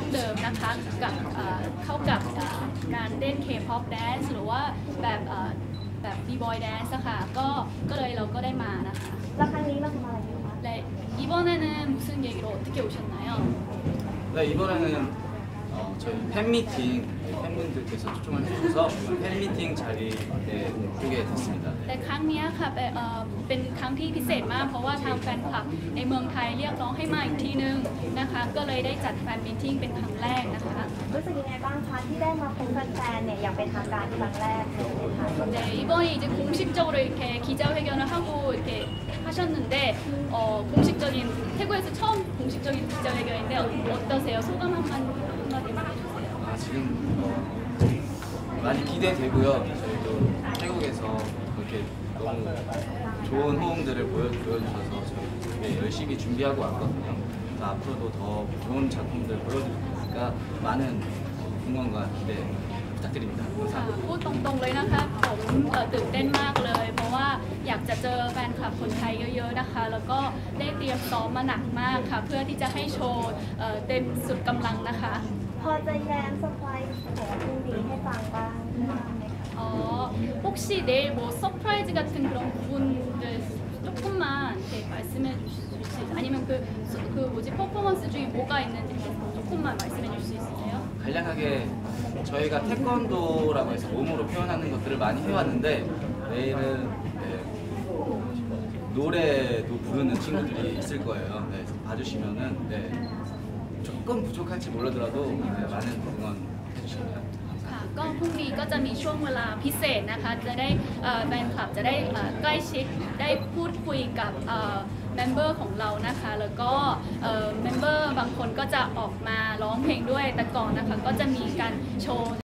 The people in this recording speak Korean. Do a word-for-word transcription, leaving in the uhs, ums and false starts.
เดิมนะคะกับเข้ากับการเต้น K-pop dance หรือว่าแบบแบบ B-boy dance ค่ะก็ก็เลยเราก็ได้มานะคะแล้วครั้งนี้เราทำอะไรกันคะ 네 이번에는 무슨 얘기로 어떻게 오셨나요? 네 이번에는 어, 저희 팬미팅 팬분들께서 초청을 해주셔서 팬미팅 자리에 오게 됐습니다. แต่ครั้งนี้ค่ะเป็นครั้งที่พิเศษมากเพราะว่าทางแฟนคลับในเมืองไทยเรียกร้องให้มาอีกทีนึงนะคะก็เลยได้จัดแฟนมิทติ้งเป็นครั้งแรกนะคะรู้สึกยังไงบ้างคะที่ได้มาพบแฟนๆเนี่ยอย่างเป็นทางการครั้งแรกในประเทศไทย 네 이번에 이제 공식적으로 이렇게 기자회견을 하고 이렇게 하셨는데 어, 공식적인 태국에서 처음 공식적인 기자회견인데 어떠세요? 소감 한마디 한마디만 해주세요. 아 지금 어, 많이 기대되고요. 저희도 태국에서 이렇게 너무 좋은 호응들을 보여, 보여주셔서 저희 되게 열심히 준비하고 왔거든요. 그래서 앞으로도 더 좋은 작품들 보여드릴 테니까 많은 응원과 기대 부탁드립니다. พูดตรงๆเลยนะคะผมตื่นเต้นมากเลยเพราะว่าอยากจะเจอแฟนคลับคนไทยเยอะๆนะคะแล้วก็ได้เตรียมซ้อมมาหนักมากค่ะเพื่อที่จะให้โชว์เต็มสุดกำลังนะคะพอจะแย้มสไปซ์ของพรุ่งนี้ให้ฟังบ้างไหมคะ 어 혹시 내일 뭐 서프라이즈 같은 그런 부분들 조금만 이렇게 말씀해 주실 수 있어요? 아니면 그, 그 뭐지 퍼포먼스 중에 뭐가 있는지 조금만 말씀해 줄 수 있으세요? 간략하게 저희가 태권도라고 해서 몸으로 표현하는 것들을 많이 해왔는데 내일은 네, 노래도 부르는 친구들이 있을 거예요. 네, 봐주시면은 네, 조금 부족할지 몰라더라도 네, 많은 응원 해주시면 ก็พรุ่งนี้ก็จะมีช่วงเวลาพิเศษนะคะจะได้แฟนคลับจะได้ใกล้ชิดได้พูดคุยกับเมมเบอร์ของเรานะคะแล้วก็เมมเบอร์บางคนก็จะออกมาร้องเพลงด้วยแต่ก่อนนะคะก็จะมีการโชว์